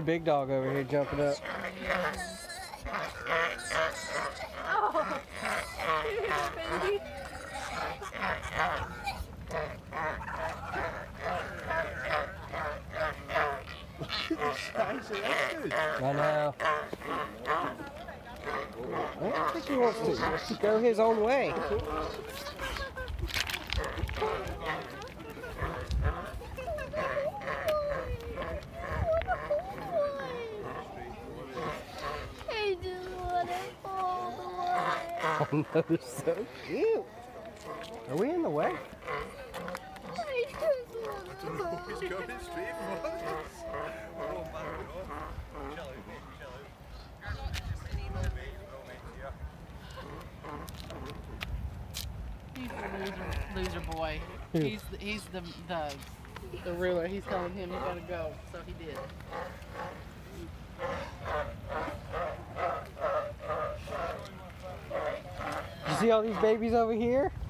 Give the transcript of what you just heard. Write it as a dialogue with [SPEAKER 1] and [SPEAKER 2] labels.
[SPEAKER 1] big dog over here jumping up.
[SPEAKER 2] Oh, baby.
[SPEAKER 3] That's good.
[SPEAKER 1] I know. I don't think he wants to go his own way.
[SPEAKER 2] He just want to fall away.
[SPEAKER 1] Oh no, they're so cute. Are we in the way?
[SPEAKER 2] He just want to fall away.
[SPEAKER 3] He's going straight for us. Oh my God.
[SPEAKER 4] He's the loser boy. He's the ruler. He's telling him he's gotta go, so he did.
[SPEAKER 1] You see all these babies over here?